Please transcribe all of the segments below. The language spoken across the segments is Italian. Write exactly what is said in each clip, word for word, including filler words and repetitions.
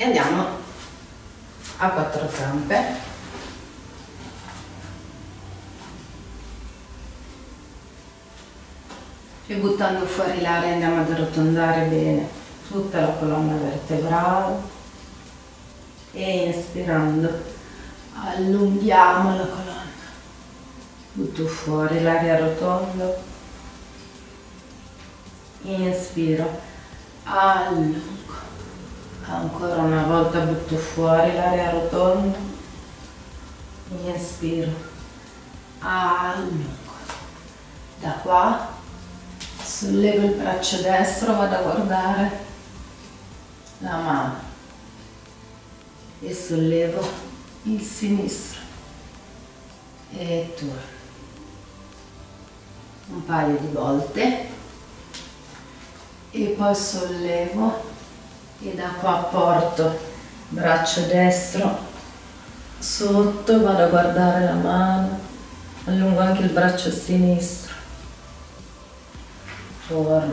andiamo a quattro zampe. E buttando fuori l'aria andiamo ad arrotondare bene tutta la colonna vertebrale e inspirando allunghiamo la colonna. Butto fuori l'aria, rotondo, inspiro, allungo, ancora una volta butto fuori l'aria, rotondo, inspiro, allungo. Da qua sollevo il braccio destro, vado a guardare la mano e sollevo il sinistro e torno un paio di volte e poi sollevo e da qua porto braccio destro sotto, vado a guardare la mano, allungo anche il braccio sinistro, torno,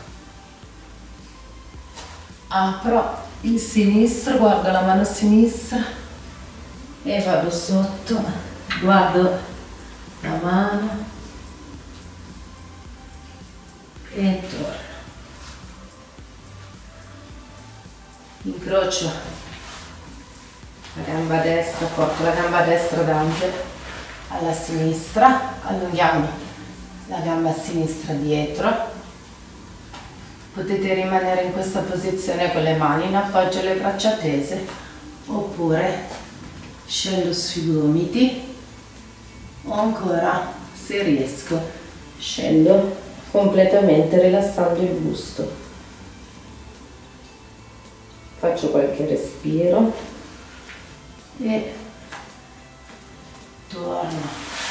apro il sinistro, guardo la mano sinistra e vado sotto, guardo la mano e torno. Incrocio la gamba destra, porto la gamba destra davanti alla sinistra, allunghiamo la gamba sinistra dietro. Potete rimanere in questa posizione con le mani in appoggio alle braccia tese oppure scendo sui gomiti o ancora, se riesco, scendo completamente rilassando il busto. Faccio qualche respiro e torno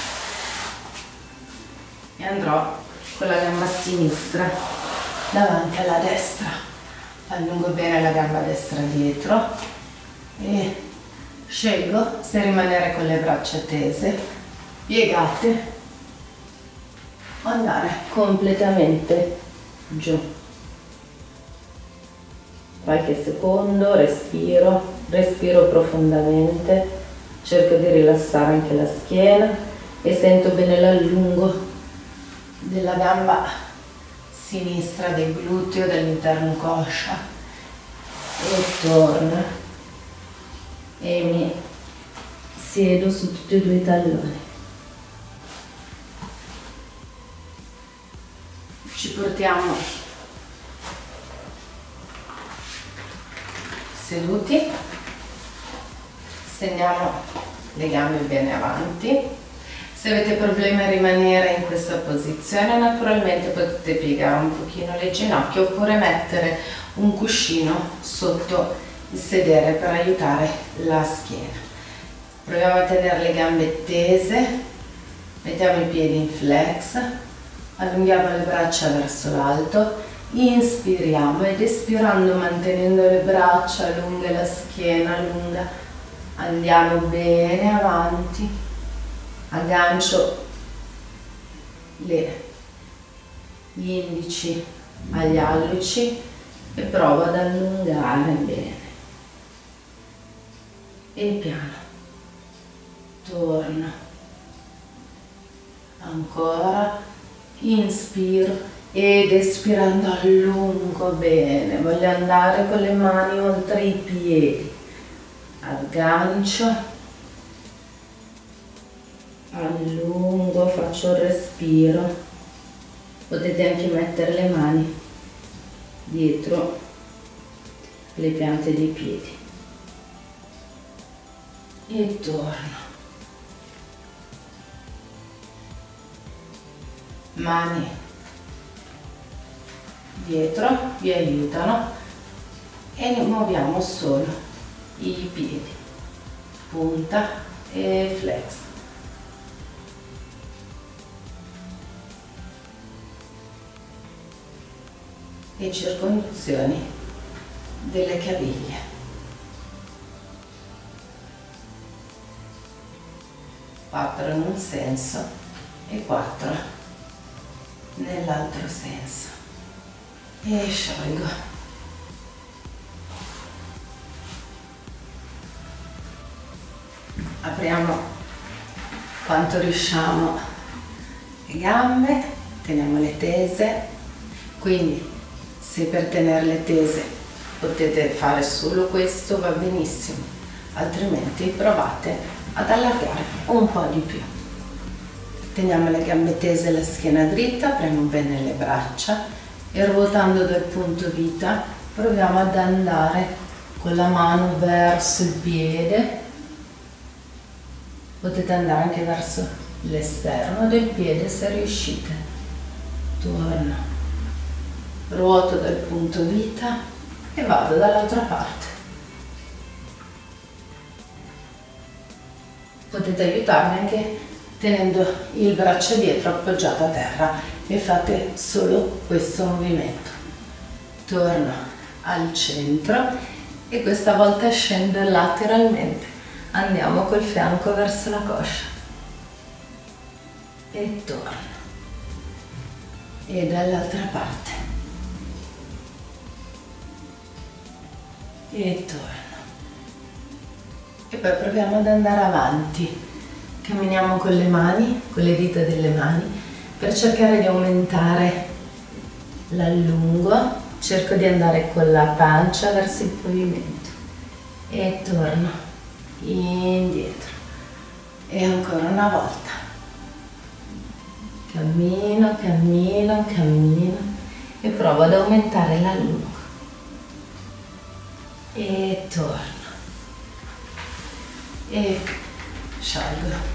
e andrò con la gamba sinistra davanti alla destra, allungo bene la gamba destra dietro e scelgo se rimanere con le braccia tese, piegate o andare completamente giù. Qualche secondo, respiro, respiro profondamente, cerco di rilassare anche la schiena e sento bene l'allungo della gamba sinistra, del gluteo, dell'interno coscia e torno e mi siedo su tutti e due i talloni. Ci portiamo seduti, stendiamo le gambe bene avanti. Se avete problemi a rimanere in questa posizione, naturalmente potete piegare un pochino le ginocchia oppure mettere un cuscino sotto il sedere per aiutare la schiena. Proviamo a tenere le gambe tese, mettiamo i piedi in flex, allunghiamo le braccia verso l'alto, inspiriamo ed espirando mantenendo le braccia lunghe, la schiena lunga, andiamo bene avanti, aggancio le, gli indici agli alluci e provo ad allungare bene e piano torno ancora, inspiro ed espirando allungo bene, voglio andare con le mani oltre i piedi, aggancio, allungo, faccio il respiro, potete anche mettere le mani dietro le piante dei piedi e torno, mani dietro vi aiutano e ne muoviamo solo i piedi, punta e flex. E circonduzioni delle caviglie. quattro in un senso e quattro nell'altro senso. E sciolgo. apriamo quanto riusciamo le gambe, teniamole tese, quindi se per tenerle tese potete fare solo questo va benissimo, altrimenti provate ad allargare un po' di più. Teniamo le gambe tese, la schiena dritta, premo bene le braccia e ruotando dal punto vita proviamo ad andare con la mano verso il piede. Potete andare anche verso l'esterno del piede se riuscite. Torno, ruoto dal punto vita e vado dall'altra parte. Potete aiutarmi anche tenendo il braccio dietro appoggiato a terra e fate solo questo movimento. Torno al centro e questa volta scendo lateralmente. Andiamo col fianco verso la coscia e torno. E dall'altra parte. E torno. E poi proviamo ad andare avanti. Camminiamo con le mani, con le dita delle mani, per cercare di aumentare l'allungo. Cerco di andare con la pancia verso il pavimento. E torno. Indietro. E ancora una volta. Cammino, cammino, cammino e provo ad aumentare l'allungo. E torno. E sciolgo.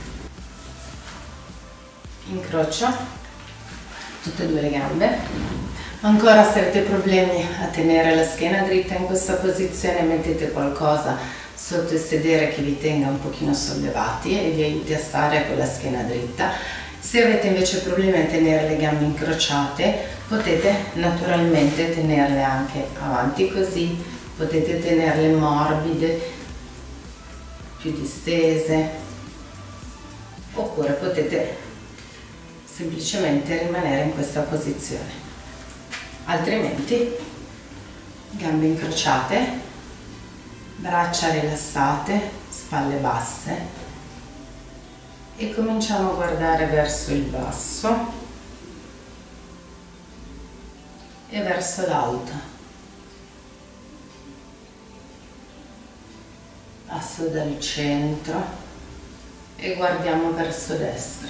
Incrocio tutte e due le gambe. Ancora se avete problemi a tenere la schiena dritta in questa posizione, mettete qualcosa sotto il sedere che vi tenga un pochino sollevati e vi aiuti a stare con la schiena dritta. Se avete invece problemi a tenere le gambe incrociate, potete naturalmente tenerle anche avanti così, potete tenerle morbide, più distese, oppure potete semplicemente rimanere in questa posizione. Altrimenti gambe incrociate, braccia rilassate, spalle basse e cominciamo a guardare verso il basso e verso l'alto. Passo dal centro e guardiamo verso destra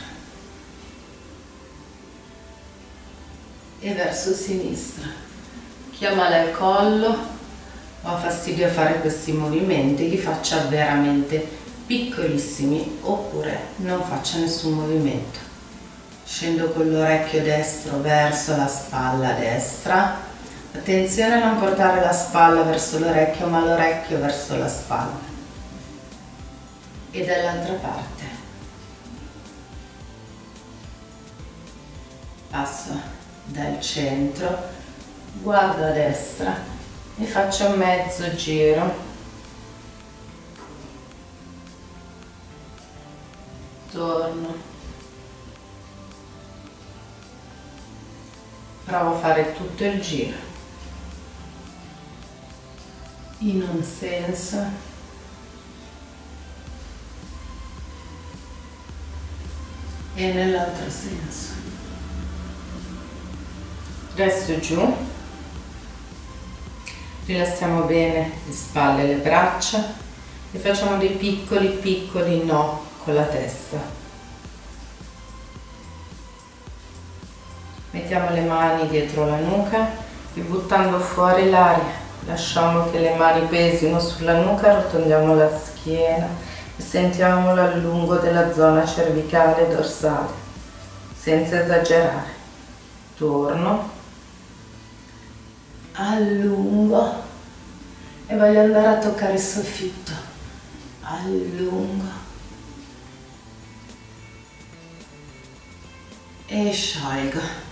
e verso sinistra. Chi ha male al collo o ha fastidio a fare questi movimenti li faccia veramente piccolissimi oppure non faccia nessun movimento. Scendo con l'orecchio destro verso la spalla destra. Attenzione a non portare la spalla verso l'orecchio ma l'orecchio verso la spalla. E dall'altra parte passo dal centro, guardo a destra e faccio un mezzo giro, torno, provo a fare tutto il giro in un senso e nell'altro senso. Resto giù, rilassiamo bene le spalle e le braccia e facciamo dei piccoli piccoli no con la testa. Mettiamo le mani dietro la nuca e buttando fuori l'aria lasciamo che le mani pesino sulla nuca, arrotondiamo la schiena e sentiamo l'allungo della zona cervicale e dorsale senza esagerare. Torno, allungo e voglio andare a toccare il soffitto, allungo e sciolgo.